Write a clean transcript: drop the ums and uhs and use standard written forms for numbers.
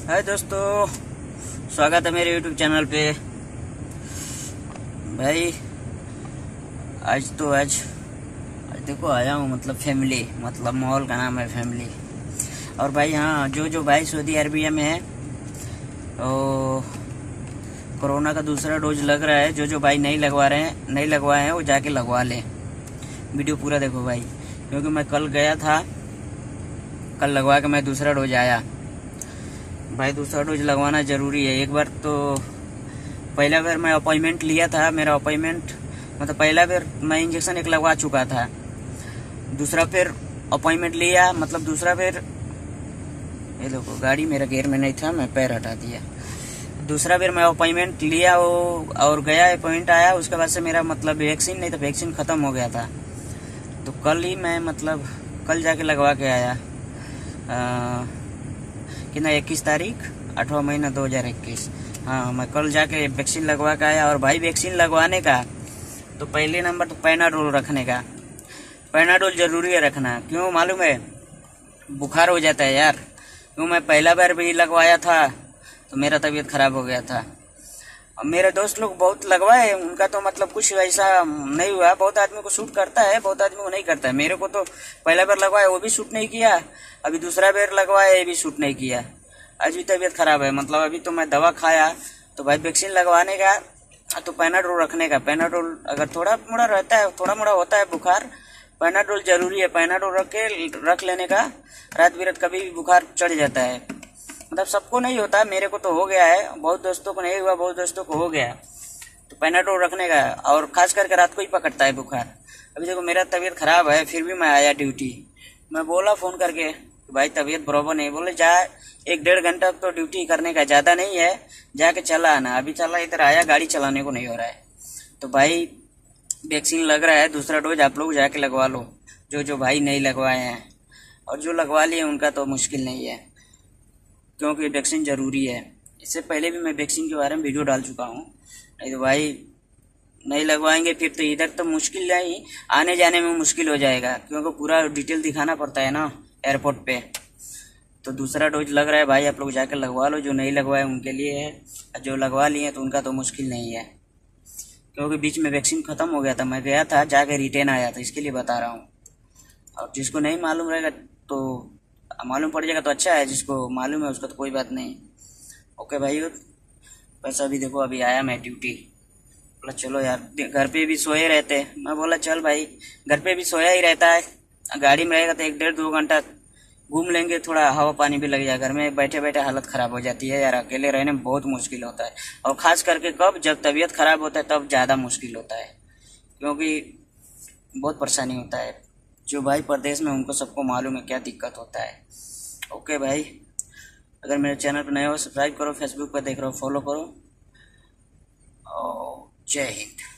हाय दोस्तों, स्वागत है मेरे यूट्यूब चैनल पे। भाई आज देखो आया हूँ, मतलब फैमिली, मतलब मॉल का नाम है फैमिली। और भाई हाँ, जो भाई सऊदी अरबिया में है तो कोरोना का दूसरा डोज लग रहा है। जो भाई नहीं लगवाए हैं वो जाके लगवा लें। वीडियो पूरा देखो भाई, क्योंकि मैं कल गया था, कल लगवा के मैं दूसरा डोज आया। भाई दूसरा डोज लगवाना ज़रूरी है। एक बार तो पहला बार मैं अपॉइंटमेंट लिया था, मेरा अपॉइंटमेंट मतलब पहला बार मैं इंजेक्शन एक लगवा चुका था। दूसरा फिर अपॉइंटमेंट लिया, मतलब दूसरा फिर ये देखो गाड़ी मेरा गेयर में नहीं था, मैं पैर हटा दिया। दूसरा फिर मैं अपॉइंटमेंट लिया वो और गया, अपॉइंटमेंट आया। उसके बाद से मेरा मतलब वैक्सीन नहीं था, वैक्सीन ख़त्म हो गया था। तो कल ही मैं मतलब कल जाके लगवा के आया। कितना 21 तारीख 8वां महीना 2021। हाँ, मैं कल जाके वैक्सीन लगवा के आया। और भाई वैक्सीन लगवाने का तो पहले नंबर तो पैनाडोल रखने का। पैनाडोल जरूरी है रखना। क्यों मालूम है? बुखार हो जाता है यार। क्यों, मैं पहला बार भी लगवाया था तो मेरा तबीयत खराब हो गया था। और मेरे दोस्त लोग बहुत लगवाए, उनका तो मतलब कुछ ऐसा नहीं हुआ। बहुत आदमी को सूट करता है, बहुत आदमी को नहीं करता है। मेरे को तो पहला बार लगवाया वो भी सूट नहीं किया, अभी दूसरा बार लगवाया ये भी सूट नहीं किया। आज भी तबीयत खराब है। मतलब अभी तो मैं दवा खाया। तो भाई वैक्सीन लगवाने का तो पैनाडोल रखने का। पैनाडोल अगर थोड़ा मोड़ा रहता है, थोड़ा मोड़ा होता है बुखार, पैनाडोल जरूरी है। पैनाडोल रख लेने का। रात बिरात कभी भी बुखार चढ़ जाता है, मतलब सबको नहीं होता, मेरे को तो हो गया है, बहुत दोस्तों को नहीं हुआ, बहुत दोस्तों को हो गया। तो पैनाडोल रखने का। और खास करके रात को ही पकड़ता है बुखार। अभी देखो मेरा तबीयत खराब है, फिर भी मैं आया ड्यूटी। मैं बोला फ़ोन करके भाई तबीयत बराबर नहीं। बोले जा 1-1.5 घंटा तो ड्यूटी करने का, ज़्यादा नहीं है, जाके चला आना। अभी चला इधर आया, गाड़ी चलाने को नहीं हो रहा है। तो भाई वैक्सीन लग रहा है, दूसरा डोज आप लोग जाके लगवा लो, जो भाई नहीं लगवाए हैं। और जो लगवा लिए उनका तो मुश्किल नहीं है, क्योंकि वैक्सीन ज़रूरी है। इससे पहले भी मैं वैक्सीन के बारे में वीडियो डाल चुका हूँ। नहीं तो भाई नहीं लगवाएंगे फिर तो इधर तो मुश्किल नहीं, आने जाने में मुश्किल हो जाएगा, क्योंकि पूरा डिटेल दिखाना पड़ता है ना एयरपोर्ट पे। तो दूसरा डोज लग रहा है भाई, आप लोग जाकर लगवा लो। जो नहीं लगवाए उनके लिए है, और जो लगवा लिए तो उनका तो मुश्किल नहीं है, क्योंकि बीच में वैक्सीन ख़त्म हो गया था। मैं गया था, जाके रिटर्न आया था, इसके लिए बता रहा हूँ। और जिसको नहीं मालूम रहेगा तो मालूम पड़ जाएगा तो अच्छा है, जिसको मालूम है उसका तो कोई बात नहीं। ओके भाई, पैसा भी देखो अभी आया मैं ड्यूटी। बोला चलो यार, घर पे भी सोए रहते। मैं बोला चल भाई, घर पे भी सोया ही रहता है, गाड़ी में रहेगा तो 1-1.5-2 घंटा घूम लेंगे, थोड़ा हवा पानी भी लग जाएगा। घर में बैठे बैठे हालत ख़राब हो जाती है यार, अकेले रहने में बहुत मुश्किल होता है। और ख़ास करके कब, जब तबीयत ख़राब होता है तब ज़्यादा मुश्किल होता है, क्योंकि बहुत परेशानी होता है। जो भाई परदेश में उनको सबको मालूम है क्या दिक्कत होता है। ओके भाई, अगर मेरे चैनल पर नए हो सब्सक्राइब करो, फेसबुक पर देख रहे हो फॉलो करो। और जय हिंद।